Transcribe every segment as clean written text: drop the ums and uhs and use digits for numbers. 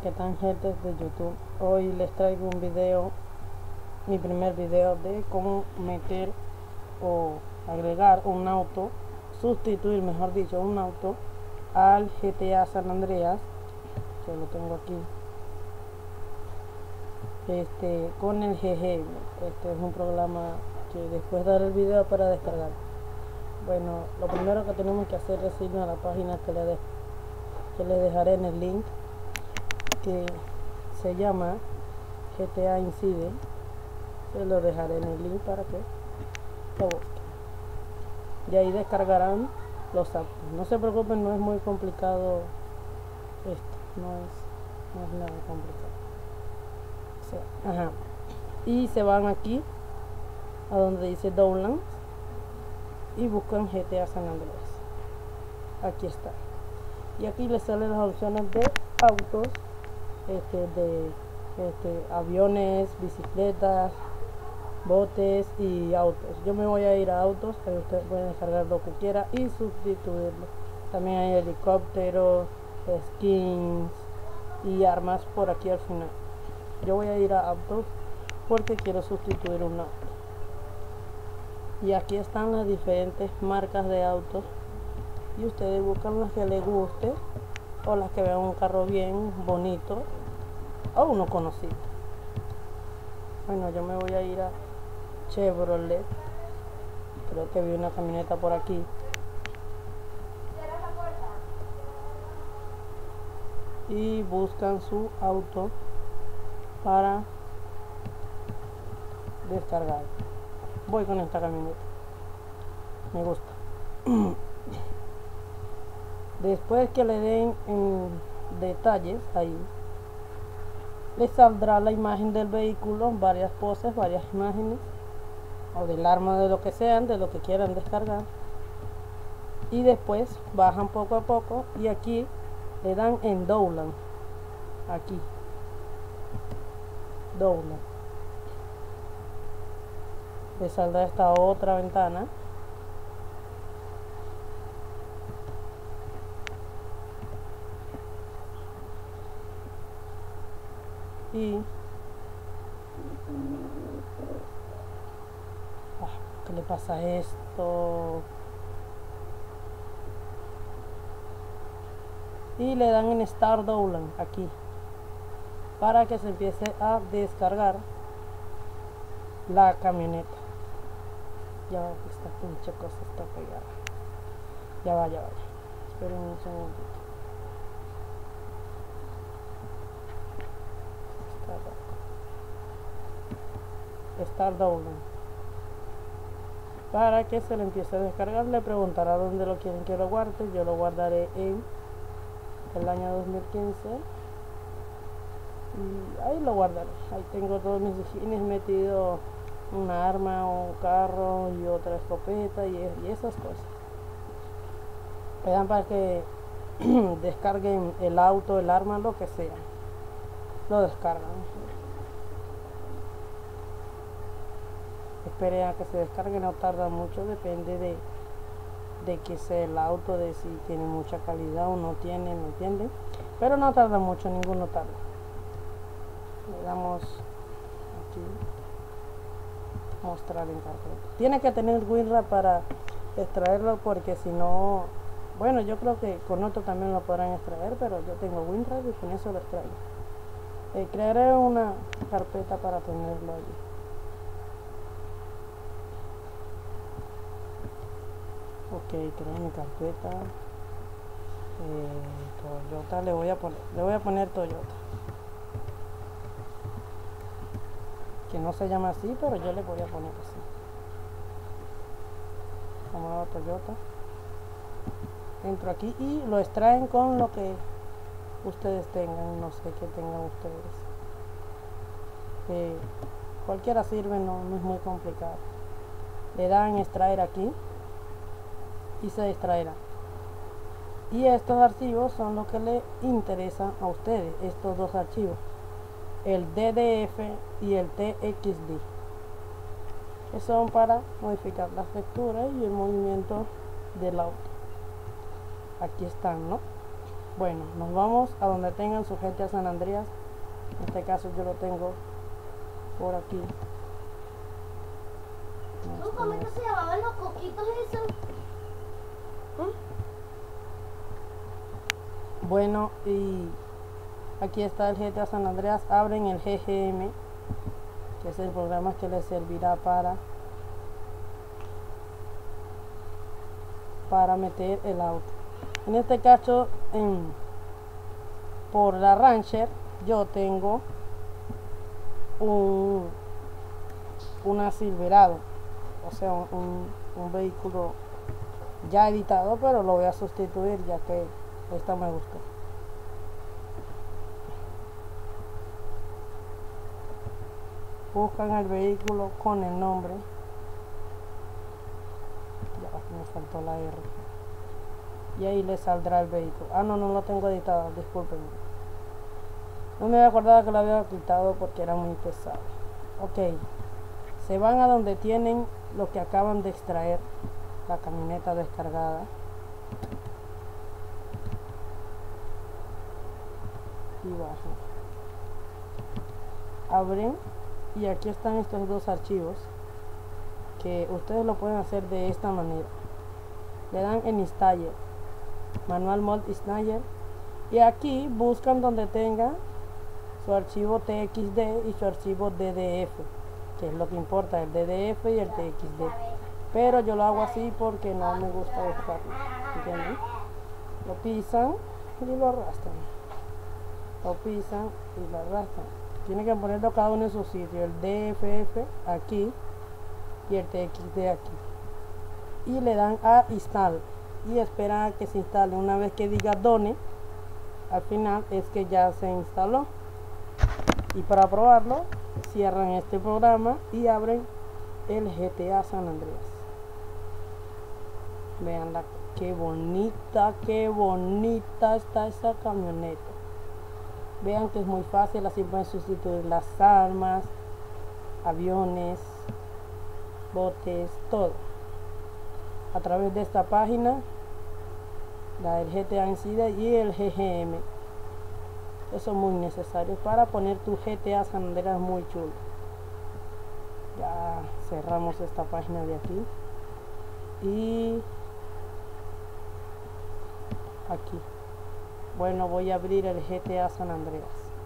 ¿qué tal, gente de YouTube? Hoy les traigo un video, mi primer video de cómo meter o agregar un auto, sustituir, mejor dicho, un auto al GTA San Andreas, que lo tengo aquí, con el GG. Este es un programa que después daré el video para descargar. Bueno, lo primero que tenemos que hacer es irnos a la página que les dejaré en el link, que se llama GTA Incide. Se lo dejaré en el link para que lo busquen, y ahí descargarán los autos. No se preocupen, no es muy complicado esto, no es nada complicado. O sea, y se van aquí a donde dice Downloads y buscan GTA San Andreas. Aquí está, y aquí les salen las opciones de autos, aviones, bicicletas, botes y autos. Yo me voy a ir a autos, pero ustedes pueden descargar lo que quiera y sustituirlo. También hay helicópteros, skins y armas por aquí al final. Yo voy a ir a autos porque quiero sustituir un auto. Y aquí están las diferentes marcas de autos, y ustedes buscan las que les guste o las que vean un carro bien bonito o uno conocido. Bueno, yo me voy a ir a Chevrolet. Creo que vi una camioneta por aquí. Y buscan su auto para descargar. Voy con esta camioneta, me gusta. Después que le den en detalles, ahí les saldrá la imagen del vehículo, varias poses, varias imágenes, o del arma, de lo que sean, de lo que quieran descargar. Y después bajan poco a poco y aquí le dan en Download. Aquí Download, le saldrá esta otra ventana, y ¿qué le pasa a esto? Y le dan en Start Download aquí para que se empiece a descargar la camioneta. Ya va, esta pinche cosa está pegada. Ya va. Esperen un segundito. Start Download. Para que se le empiece a descargar, le preguntará dónde lo quieren que lo guarde. Yo lo guardaré en el año 2015 y ahí lo guardaré. Ahí tengo todos mis skins metido, una arma, un carro y otra escopeta y esas cosas. Le dan para que descarguen el auto, el arma, lo que sea. Lo descargan. Esperen a que se descargue, no tarda mucho, depende de que sea el auto, de si tiene mucha calidad o no tiene, ¿me entienden? Pero no tarda mucho, ninguno tarda. Le damos aquí, mostrar en carpeta. Tiene que tener WinRAR para extraerlo, porque si no, bueno, yo creo que con otro también lo podrán extraer, pero yo tengo WinRAR y con eso lo extraigo. Crearé una carpeta para tenerlo allí. Ok, creo mi carpeta. Toyota, le voy a poner Toyota, que no se llama así, pero yo le voy a poner así. Vamos a Toyota. Entro aquí y lo extraen con lo que ustedes tengan, no sé qué tengan ustedes. Cualquiera sirve, no es muy complicado. Le dan extraer aquí y se extraerá. Y estos archivos son los que le interesan a ustedes, estos dos archivos, el DDF y el TXD, que son para modificar las texturas y el movimiento del auto. Aquí están, ¿no? Bueno, nos vamos a donde tengan su GTA San Andreas. En este caso yo lo tengo por aquí. ¿Cómo es que se llamaban los coquitos esos? Bueno, y aquí está el GTA San Andreas. Abren el GGM, que es el programa que les servirá para meter el auto. En este caso, por la Rancher, yo tengo una Silverado, o sea, un vehículo ya editado, pero lo voy a sustituir ya que esta me gustó. Buscan el vehículo con el nombre. Ya me faltó la R. Y ahí les saldrá el vehículo. Ah, no lo tengo editado, disculpen. No me había acordado que lo había quitado porque era muy pesado. Ok. Se van a donde tienen lo que acaban de extraer. La camioneta descargada. Y bajan. Abren. Y aquí están estos dos archivos. Que ustedes lo pueden hacer de esta manera. Le dan en Installer. Manual Mod Installer. Y aquí buscan donde tenga su archivo TXD y su archivo DDF, que es lo que importa, el DDF y el TXD. Pero yo lo hago así porque no me gusta buscarlo, ¿entienden? Lo pisan y lo arrastran. Lo pisan y lo arrastran. Tienen que ponerlo cada uno en su sitio, el DFF aquí y el TXD aquí. Y le dan a Install y esperan a que se instale. Una vez que diga Done, al final es que ya se instaló. Y para probarlo, cierran este programa y abren el GTA San Andreas. Veanla, qué bonita está esa camioneta. Vean que es muy fácil, así pueden sustituir las armas, aviones, botes, todo. A través de esta página, la del GTA Inside y el GGM. Eso es muy necesario para poner tu GTA San Andreas muy chulo. Ya cerramos esta página de aquí. Y aquí. Bueno, voy a abrir el GTA San Andreas.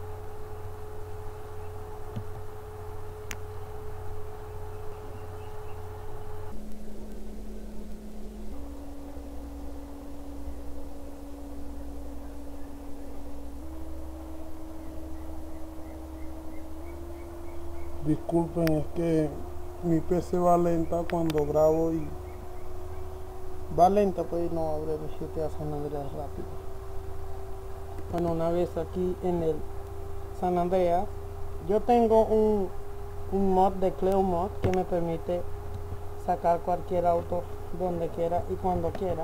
Disculpen, es que mi PC va lenta cuando grabo y va lenta, pues no abre el GTA San Andreas rápido. Bueno, una vez aquí en el San Andreas, yo tengo un mod de Cleo Mod que me permite sacar cualquier auto donde quiera y cuando quiera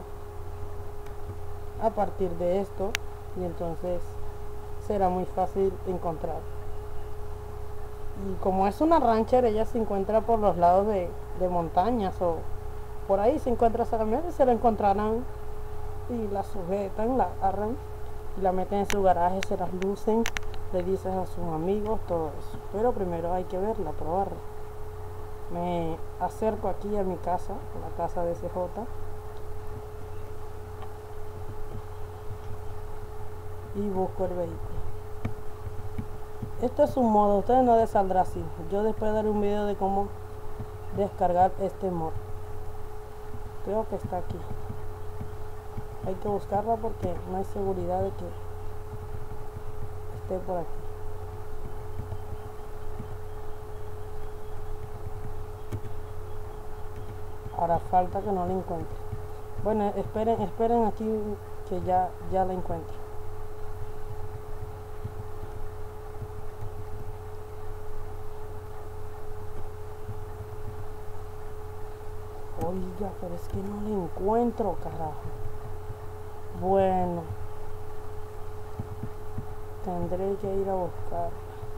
a partir de esto, y entonces será muy fácil encontrar. Y como es una Rancher, ella se encuentra por los lados de montañas o por ahí se encuentra esa camioneta y se la encontrarán y la sujetan, la agarran y la meten en su garaje, se las lucen, le dicen a sus amigos, todo eso. Pero primero hay que verla, probarla. Me acerco aquí a mi casa, a la casa de CJ, y busco el vehículo. Este es un modo, ustedes no les saldrá así. Yo después daré un video de cómo descargar este mod. Creo que está aquí. Hay que buscarla porque no hay seguridad de que esté por aquí. Ahora falta que no la encuentre. Bueno, esperen aquí que ya la encuentro. Oiga, pero es que no la encuentro, carajo. Bueno, tendré que ir a buscar.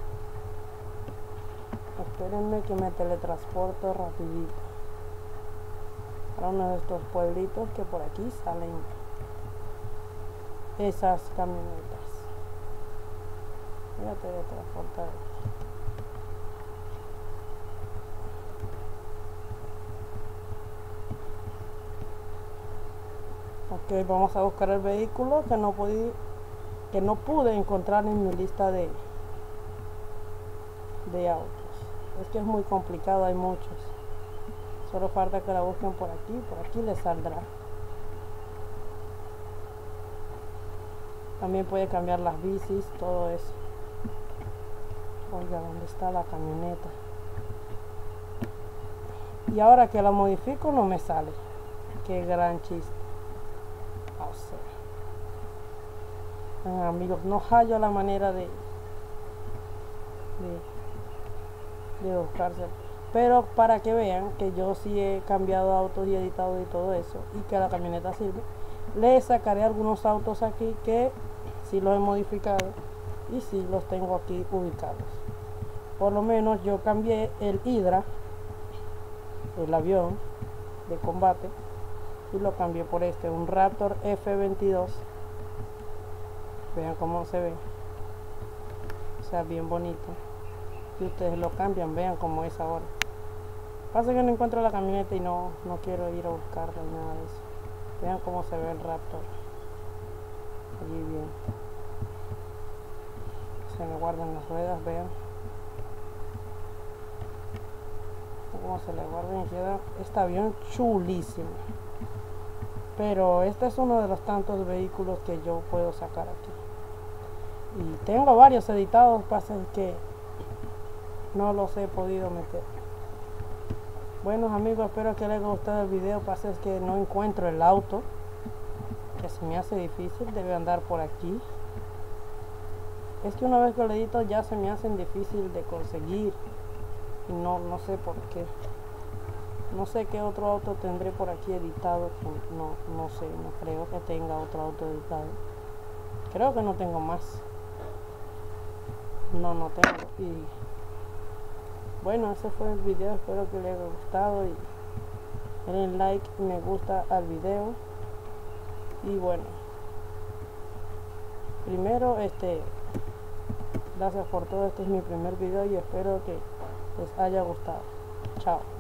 Espérenme que me teletransporto rapidito a uno de estos pueblitos que por aquí salen. esas camionetas. Voy a teletransportar. Ok, vamos a buscar el vehículo que no pude encontrar en mi lista de autos. Es que es muy complicado, hay muchos. Solo falta que la busquen por aquí les saldrá. También puede cambiar las bicis, todo eso. Oiga, ¿dónde está la camioneta? Y ahora que la modifico no me sale. Qué gran chiste. O sea, amigos, no hallo la manera de buscarse. Pero para que vean que yo sí he cambiado autos y editado y todo eso, y que la camioneta sirve, les sacaré algunos autos aquí que sí los he modificado y sí los tengo aquí ubicados. Por lo menos yo cambié el Hydra, el avión de combate, y lo cambié por un Raptor F-22. Vean cómo se ve, o sea, bien bonito. Y ustedes lo cambian, vean cómo es ahora. Pasa que no encuentro la camioneta y no quiero ir a buscarla ni nada de eso. Vean cómo se ve el Raptor. Allí bien. Se le guardan las ruedas, vean. Cómo se le guardan y queda este avión chulísimo. Pero este es uno de los tantos vehículos que yo puedo sacar aquí. Y tengo varios editados, pasa que no los he podido meter. Bueno amigos, espero que les haya gustado el video. Pasa es que no encuentro el auto, que se me hace difícil, debe andar por aquí. Es que una vez que lo edito ya se me hacen difícil de conseguir y no sé por qué. No sé qué otro auto tendré por aquí editado. No sé, no creo que tenga otro auto editado. Creo que no tengo más. No tengo. Y bueno, ese fue el video. Espero que les haya gustado y denle like y me gusta al video. Y bueno, primero gracias por todo. Este es mi primer video y espero que les haya gustado. Chao.